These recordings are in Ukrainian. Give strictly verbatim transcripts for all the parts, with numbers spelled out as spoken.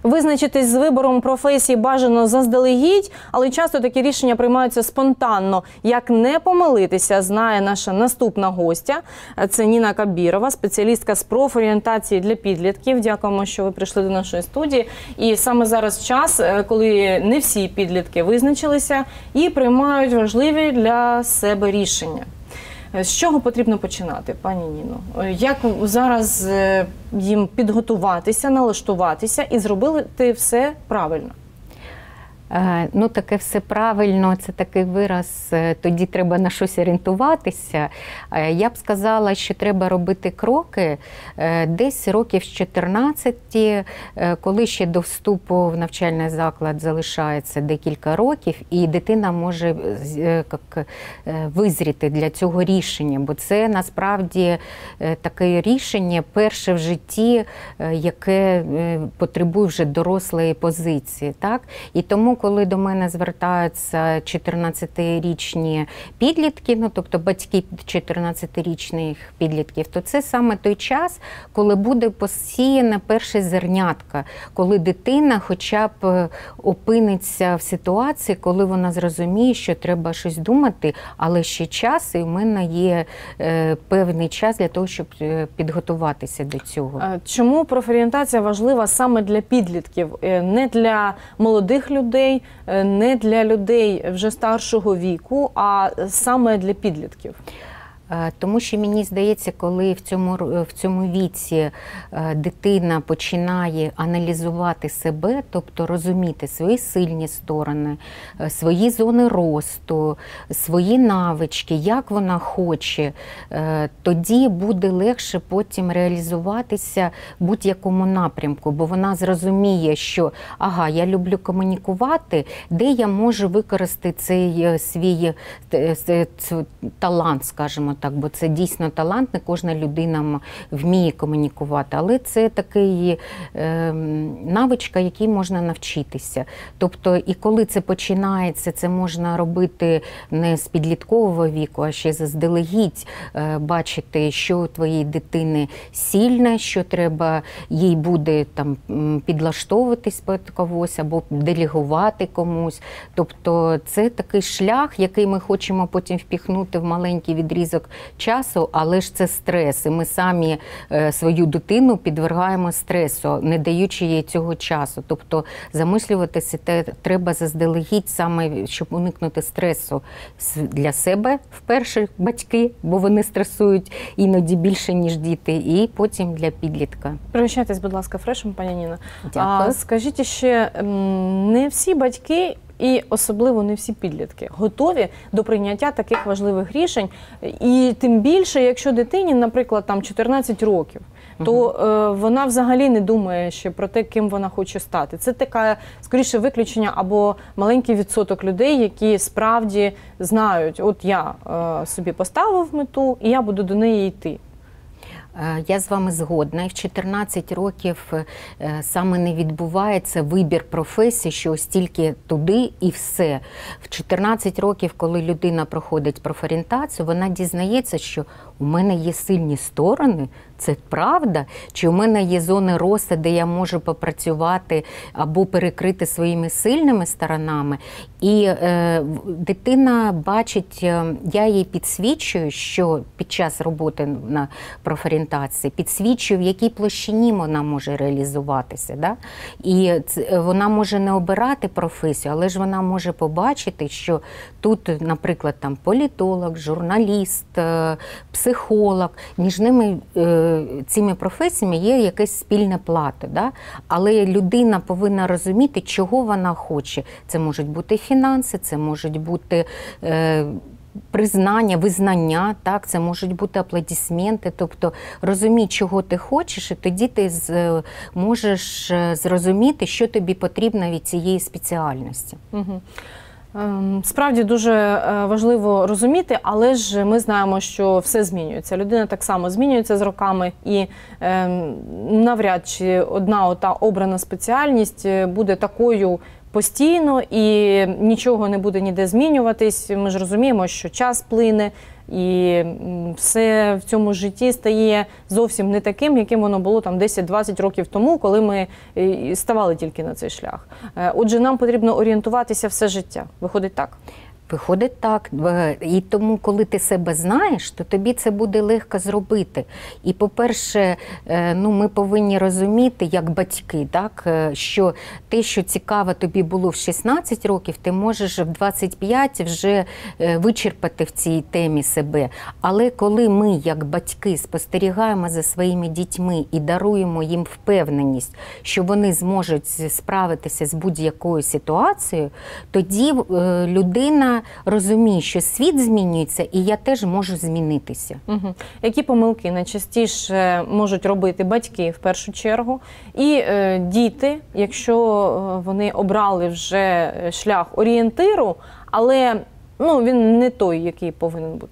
Визначитись з вибором професії бажано заздалегідь, але часто такі рішення приймаються спонтанно. Як не помилитися, знає наша наступна гостя. Це Ніна Кабірова, спеціалістка з профорієнтації для підлітків. Дякуємо, що ви прийшли до нашої студії. І саме зараз час, коли не всі підлітки визначилися і приймають важливі для себе рішення. З чого потрібно починати, пані Ніно? Як зараз їм підготуватися, налаштуватися і зробити все правильно? Ну, таке все правильно, це такий вираз, тоді треба на щось орієнтуватися. Я б сказала, що треба робити кроки десь років з чотирнадцяти, коли ще до вступу в навчальний заклад залишається декілька років, і дитина може як, визріти для цього рішення, бо це насправді таке рішення перше в житті, яке потребує вже дорослої позиції. Так? І тому коли до мене звертаються чотирнадцятирічні підлітки, ну тобто батьки чотирнадцятирічних підлітків, то це саме той час, коли буде посіяна перша зернятка, коли дитина хоча б опиниться в ситуації, коли вона зрозуміє, що треба щось думати, але ще час, і в мене є е, певний час для того, щоб підготуватися до цього. Чому профорієнтація важлива саме для підлітків, не для молодих людей, не для людей вже старшого віку, а саме для підлітків? Тому що, мені здається, коли в цьому, в цьому віці дитина починає аналізувати себе, тобто розуміти свої сильні сторони, свої зони росту, свої навички, як вона хоче, тоді буде легше потім реалізуватися в будь-якому напрямку, бо вона зрозуміє, що ага, я люблю комунікувати, де я можу використати цей свій талант, скажімо так, бо це дійсно талант, не кожна людина вміє комунікувати, але це такий е, навичка, якій можна навчитися. Тобто, і коли це починається, це можна робити не з підліткового віку, а ще заздалегідь е, бачити, що у твоєї дитини сильне, що треба їй буде там підлаштовуватись під когось або делегувати комусь. Тобто, це такий шлях, який ми хочемо потім впіхнути в маленький відрізок часу, але ж це стрес. І ми самі е, свою дитину підвергаємо стресу, не даючи їй цього часу. Тобто замислюватися те, треба заздалегідь саме, щоб уникнути стресу для себе, вперше батьки, бо вони стресують іноді більше, ніж діти, і потім для підлітка. Пригощайтесь, будь ласка, фрешем, пані Ніна. Дякую. А скажіть ще, не всі батьки і особливо не всі підлітки готові до прийняття таких важливих рішень. І тим більше, якщо дитині, наприклад, там чотирнадцять років, то угу. е, вона взагалі не думає ще про те, ким вона хоче стати. Це таке, скоріше, виключення або маленький відсоток людей, які справді знають, от я е, собі поставив мету, і я буду до неї йти. Я з вами згодна. І в чотирнадцять років саме не відбувається вибір професії, що ось тільки туди і все. В чотирнадцять років, коли людина проходить профорієнтацію, вона дізнається, що у мене є сильні сторони, це правда, чи у мене є зони росту, де я можу попрацювати або перекрити своїми сильними сторонами. І е, дитина бачить, я їй підсвічую, що під час роботи на профорієнтації, підсвічую, в якій площині вона може реалізуватися. Да? І це, вона може не обирати професію, але ж вона може побачити, що тут, наприклад, там політолог, журналіст, психолог, між ними е, цими професіями є якесь спільне плато. Да? Але людина повинна розуміти, чого вона хоче. Це можуть бути фінанси, це можуть бути е, признання, визнання, так? Це можуть бути аплодисменти. Тобто розумій, чого ти хочеш, і тоді ти з, можеш зрозуміти, що тобі потрібно від цієї спеціальності. Угу. Справді дуже важливо розуміти, але ж ми знаємо, що все змінюється. Людина так само змінюється з роками, і навряд чи одна ота обрана спеціальність буде такою постійно і нічого не буде ніде змінюватись. Ми ж розуміємо, що час плине, і все в цьому житті стає зовсім не таким, яким воно було там десять-двадцять років тому, коли ми ставали тільки на цей шлях. Отже, нам потрібно орієнтуватися все життя. Виходить так? Виходить так. І тому, коли ти себе знаєш, то тобі це буде легко зробити. І, по-перше, ну, ми повинні розуміти, як батьки, так, що те, що цікаво тобі було в шістнадцять років, ти можеш в двадцять п'ять вже вичерпати в цій темі себе. Але коли ми, як батьки, спостерігаємо за своїми дітьми і даруємо їм впевненість, що вони зможуть справитися з будь-якою ситуацією, тоді людина розуміє, що світ змінюється, і я теж можу змінитися. Угу. Які помилки найчастіше можуть робити батьки в першу чергу і е, діти, якщо вони обрали вже шлях орієнтиру, але ну, він не той, який повинен бути?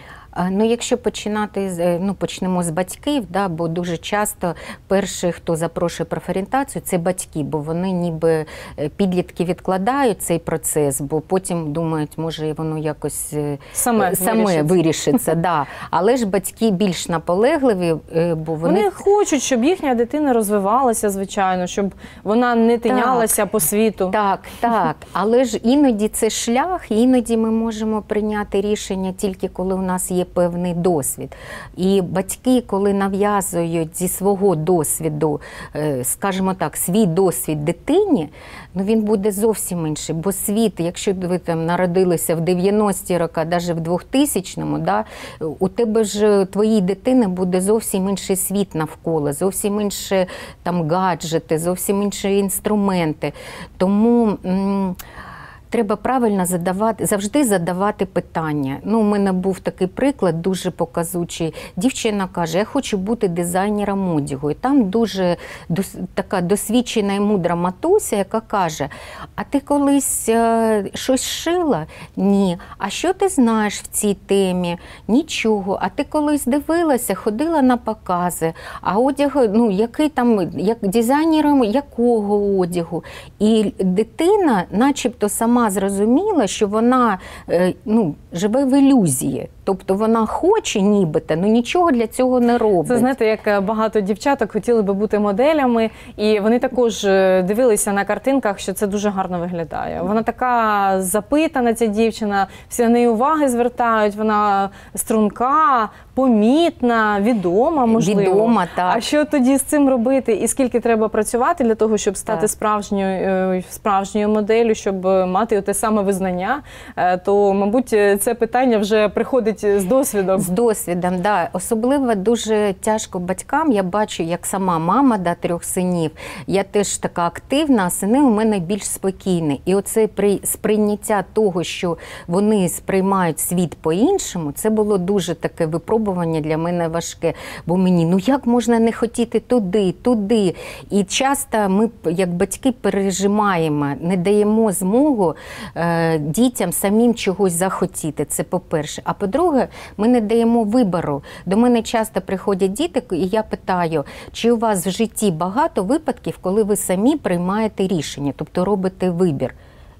Ну, якщо починати, ну, почнемо з батьків, да, бо дуже часто перші, хто запрошує профорієнтацію, це батьки, бо вони ніби підлітки відкладають цей процес, бо потім думають, може воно якось саме, саме вирішиться. вирішиться. Да. Але ж батьки більш наполегливі, бо вони... Вони хочуть, щоб їхня дитина розвивалася, звичайно, щоб вона не тинялася так, по світу. Так, так. Але ж іноді це шлях, іноді ми можемо прийняти рішення тільки коли у нас є певний досвід. І батьки, коли нав'язують зі свого досвіду, скажімо так, свій досвід дитині, ну він буде зовсім інший. Бо світ, якщо ви там народилися в дев'яності роки, навіть в двохтисячному, да, у тебе ж, твоїй дитини буде зовсім інший світ навколо, зовсім інші там гаджети, зовсім інші інструменти. Тому м- треба правильно задавати, завжди задавати питання. Ну, у мене був такий приклад, дуже показучий. Дівчина каже, я хочу бути дизайнером одягу. І там дуже дос, така досвідчена і мудра матуся, яка каже, а ти колись е, щось шила? Ні. А що ти знаєш в цій темі? Нічого. А ти колись дивилася, ходила на покази? А одяг, ну, який там, як дизайнером якого одягу? І дитина, начебто, сама зрозуміла, що вона ну, живе в ілюзії. Тобто вона хоче нібито, але нічого для цього не робить. Це, знаєте, як багато дівчаток хотіли би бути моделями, і вони також дивилися на картинках, що це дуже гарно виглядає. Вона така запитана, ця дівчина, всі на неї уваги звертають, вона струнка, помітна, відома, можливо. Відома, так. А що тоді з цим робити? І скільки треба працювати для того, щоб стати справжньою, справжньою моделлю, щоб мати те саме визнання? То, мабуть, це питання вже приходить з досвідом. З досвідом, так. Да. Особливо дуже тяжко батькам. Я бачу, як сама мама да, трьох синів. Я теж така активна, а сини у мене більш спокійні. І оце сприйняття того, що вони сприймають світ по-іншому, це було дуже таке випробування для мене важке. Бо мені, ну як можна не хотіти туди, туди? І часто ми, як батьки, пережимаємо, не даємо змогу е, дітям самим чогось захотіти. Це по-перше. А по-друге, ми не даємо вибору. До мене часто приходять діти, і я питаю, чи у вас в житті багато випадків, коли ви самі приймаєте рішення, тобто робите вибір?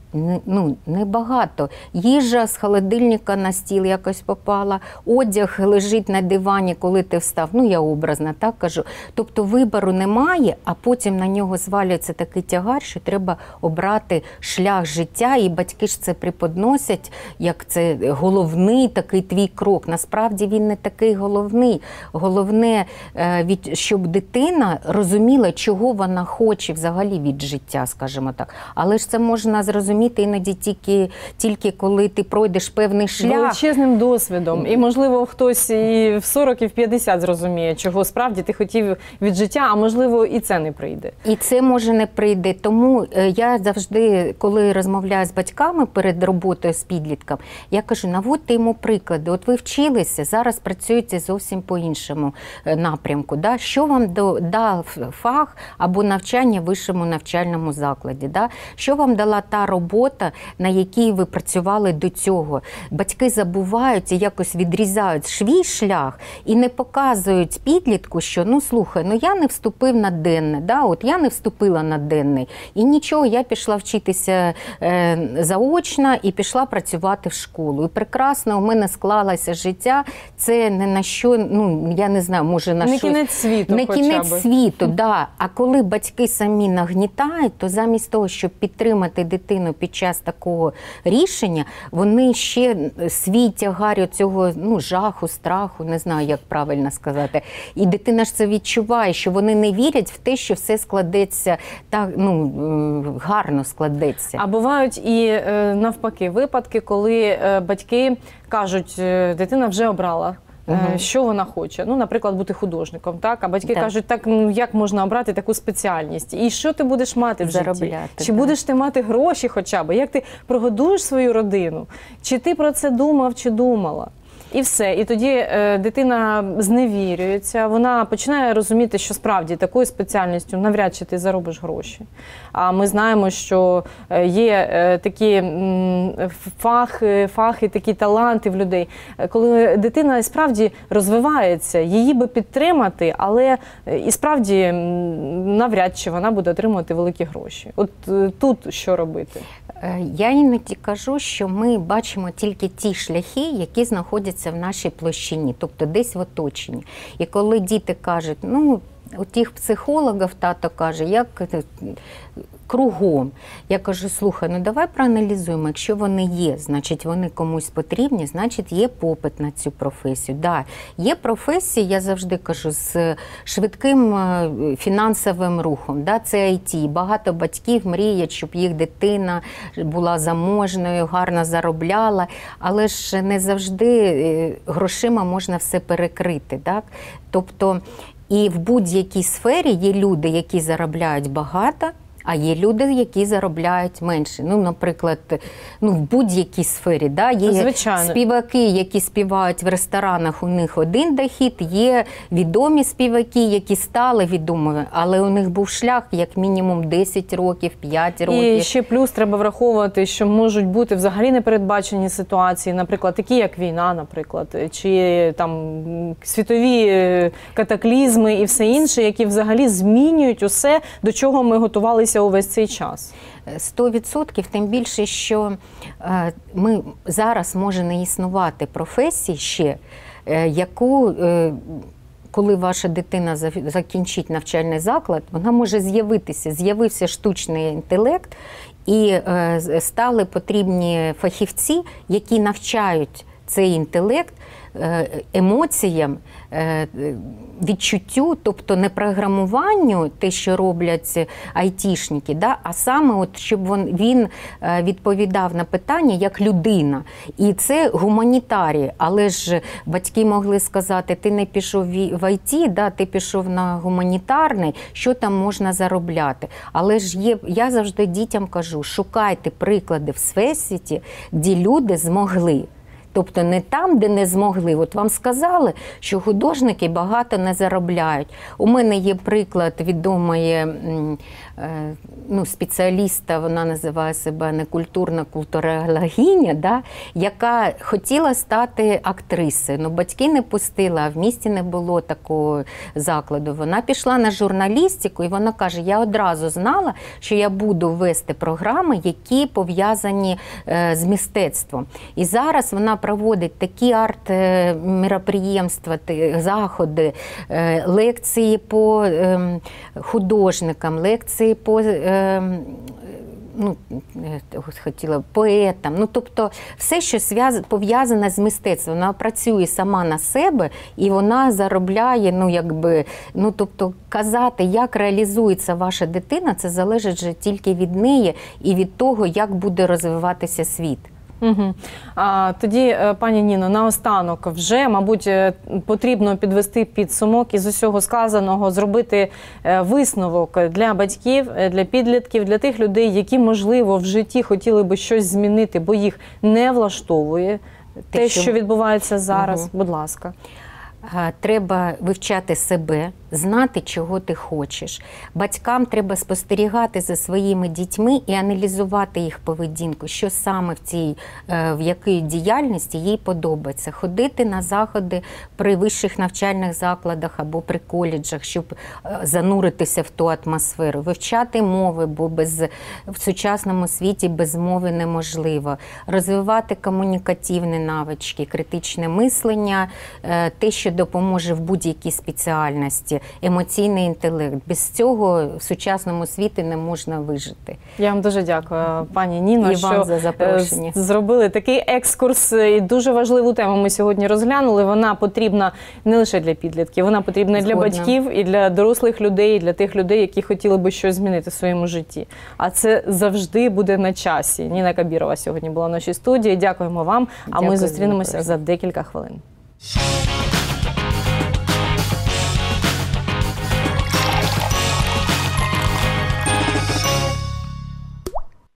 Ну, небагато. Їжа з холодильника на стіл якось попала, одяг лежить на дивані, коли ти встав. Ну, я образно так кажу. Тобто вибору немає, а потім на нього звалюється такий тягар, що треба обрати шлях життя, і батьки ж це преподносять, як це головний такий твій крок. Насправді він не такий головний. Головне, щоб дитина розуміла, чого вона хоче взагалі від життя, скажімо так. Але ж це можна зрозуміти іноді тільки, тільки коли ти пройдеш певний шлях. Величезним досвідом. І, можливо, хтось і в сорок, і в п'ятдесят зрозуміє, чого справді ти хотів від життя, а можливо і це не прийде. І це може не прийде. Тому я завжди, коли розмовляю з батьками перед роботою з підлітком, я кажу, наводьте йому приклади. От ви вчилися, зараз працюєте зовсім по іншому напрямку. Да? Що вам дав фах або навчання в вищому навчальному закладі? Да? Що вам дала та робота, робота, на якій ви працювали до цього. Батьки забувають і якось відрізають свій шлях і не показують підлітку, що ну слухай, ну я не вступив на денне, да? От я не вступила на денний. І нічого, я пішла вчитися е, заочно і пішла працювати в школу. І прекрасно у мене склалося життя. Це не на що, ну я не знаю, може на не щось. Кінець світу, не хоча кінець би. світу, да. А коли батьки самі нагнітають, то замість того, щоб підтримати дитину під час такого рішення, вони ще свій тягар цього ну, жаху, страху, не знаю, як правильно сказати. І дитина ж це відчуває, що вони не вірять в те, що все складеться так, ну, гарно складеться. А бувають і е, навпаки випадки, коли е, батьки кажуть, е, дитина вже обрала. Угу. Що вона хоче? Ну, наприклад, бути художником, так? А батьки так. кажуть, так, ну, як можна обрати таку спеціальність? І що ти будеш мати в Заробляти, житті? Чи так. будеш ти мати гроші хоча б? Як ти прогодуєш свою родину? Чи ти про це думав, чи думала? І все. І тоді е, дитина зневірюється, вона починає розуміти, що справді такою спеціальністю навряд чи ти заробиш гроші. А ми знаємо, що є е, такі м, фахи, фахи, такі таланти в людей. Коли дитина справді розвивається, її би підтримати, але і справді навряд чи вона буде отримувати великі гроші. От е, тут що робити? Я іноді кажу, що ми бачимо тільки ті шляхи, які знаходяться в нашій площині, тобто десь в оточенні. І коли діти кажуть, ну, у тих психологів тато каже, як кругом. Я кажу, слухай, ну давай проаналізуємо, якщо вони є, значить вони комусь потрібні, значить є попит на цю професію. Да, є професії, я завжди кажу, з швидким фінансовим рухом, да, це ай ті. Багато батьків мріють, щоб їх дитина була заможною, гарно заробляла, але ж не завжди грошима можна все перекрити. Так? Тобто, і в будь-якій сфері є люди, які заробляють багато, а є люди, які заробляють менше. Ну, наприклад, ну, в будь-якій сфері. Да? Є Звичайно. Співаки, які співають в ресторанах, у них один дохід, є відомі співаки, які стали відомими, але у них був шлях як мінімум десять років, п'ять років. І ще плюс треба враховувати, що можуть бути взагалі непередбачені ситуації, наприклад, такі як війна, наприклад, чи там світові катаклізми і все інше, які взагалі змінюють усе, до чого ми готувалися увесь цей час. Сто відсотків, тим більше, що е, ми зараз може не існувати професії ще, е, яку, е, коли ваша дитина закінчить навчальний заклад, вона може з'явитися. З'явився штучний інтелект і е, стали потрібні фахівці, які навчають цей інтелект емоціям, відчуттю, тобто не програмуванню, те, що роблять айтішники, да, а саме, от, щоб він, він відповідав на питання як людина. І це гуманітарії. Але ж батьки могли сказати, ти не пішов в ай ті, да, ти пішов на гуманітарний, що там можна заробляти. Але ж є, я завжди дітям кажу, шукайте приклади в всесвіті, де люди змогли. Тобто не там, де не змогли. От вам сказали, що художники багато не заробляють. У мене є приклад відомої ну, спеціаліста, вона називає себе некультурна культурологиня, да, яка хотіла стати актрисою. Ну, батьки не пустили, а в місті не було такого закладу. Вона пішла на журналістику і вона каже, я одразу знала, що я буду вести програми, які пов'язані з мистецтвом. І зараз вона проводить такі арт-мероприємства, заходи, лекції по художникам, лекції по ну, хотіла, поетам. Ну, тобто все, що пов'язане з мистецтвом. Вона працює сама на себе і вона заробляє, ну, якби, ну, тобто казати, як реалізується ваша дитина, це залежить вже тільки від неї і від того, як буде розвиватися світ. Угу. А, тоді, пані Ніно, наостанок вже, мабуть, потрібно підвести підсумок із усього сказаного, зробити висновок для батьків, для підлітків, для тих людей, які, можливо, в житті хотіли би щось змінити, бо їх не влаштовує те, що відбувається зараз. Угу. Будь ласка. Треба вивчати себе, знати, чого ти хочеш. Батькам треба спостерігати за своїми дітьми і аналізувати їх поведінку, що саме в цій, в якій діяльності їй подобається. Ходити на заходи при вищих навчальних закладах або при коледжах, щоб зануритися в ту атмосферу, вивчати мови, бо без, в сучасному світі без мови неможливо, розвивати комунікативні навички, критичне мислення, те, що допоможе в будь-якій спеціальності, емоційний інтелект. Без цього в сучасному світі не можна вижити. Я вам дуже дякую, пані Ніно, і що вам за запрошення. Зробили такий екскурс. І дуже важливу тему ми сьогодні розглянули. Вона потрібна не лише для підлітків, вона потрібна і для батьків, і для дорослих людей, і для тих людей, які хотіли би щось змінити в своєму житті. А це завжди буде на часі. Ніна Кабірова сьогодні була в нашій студії. Дякуємо вам, а Дякую, ми зустрінемося за декілька хвилин.